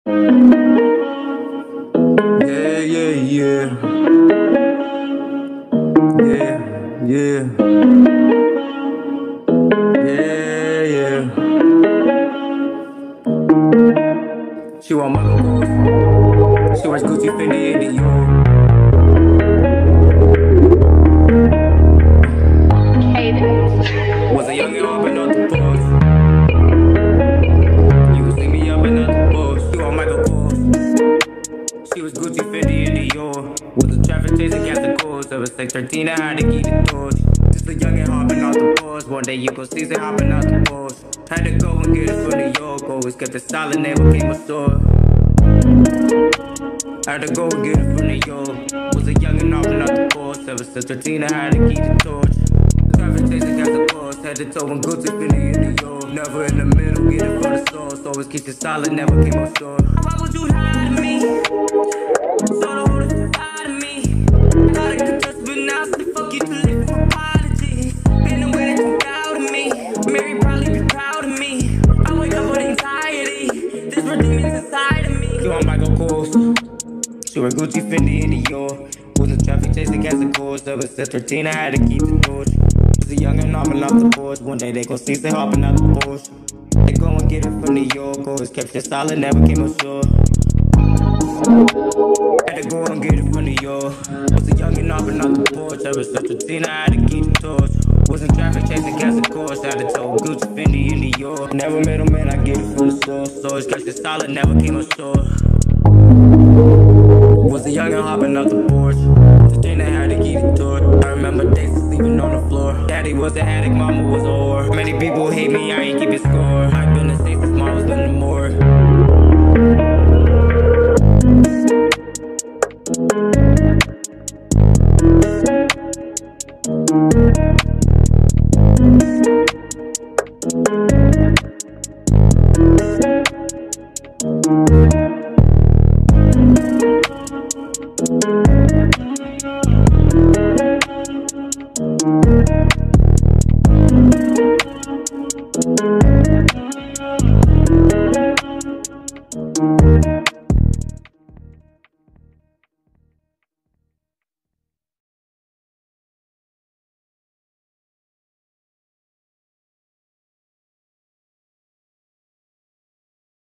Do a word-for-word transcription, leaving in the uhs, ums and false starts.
Yeah, yeah, yeah. Yeah, yeah. Yeah, yeah. She want my goals. She wears Gucci, Fendi, and Dior. Was a young and up and out the post. You can see me up and out the post. She want Michael Kors. She was Gucci, Fendi, and Dior. Was a traffic chase against the coast. I was like thirteen, I had to keep the torch. Just a young and hopping out the post. One day you gon' see it hopping out the post. Had to go and get it from New York. Always kept it solid, never came a store. Had to go and get it from New York. Was a young and hopping out the post. I was thirteen, I had to keep the torch. Traffic chase against the coast. Had to toe and Gucci, Fendi, and Dior. Never in the middle, get it for the source. Always keep it solid, never came a store. Why would you lie to me? So don't hold it inside of me. Gotta get touched, but now so the fuck you to live for apology. Been away that you doubted me. Mary probably be proud of me. I wake up with anxiety. This demons inside of me. She want Michael Kors. She wear Gucci, Fendi, and Dior. Was a traffic chase against the course. I was thirteen, I had to keep the torch. Was a young and hopping off the porch. One day they gon' see they hopping out the Porsche. They go and get it from New York. Always kept it solid, never came ashore. Had to go and get it from New York. Was a young and hopping off the porch. I was thirteen, I had to keep the torch. Wasn't traffic chasing against the course. Had to toe Gucci, Fendi, in New York. Never middleman, I get it from the source. Always kept it solid, never came ashore. Was a young and hopping off the porch. thirteen, I had to keep the torch. I remember days sleeping on the floor. Daddy was an addict, mama was a whore. Many people hate me, I ain't keeping score. I've been the same since mom was been more.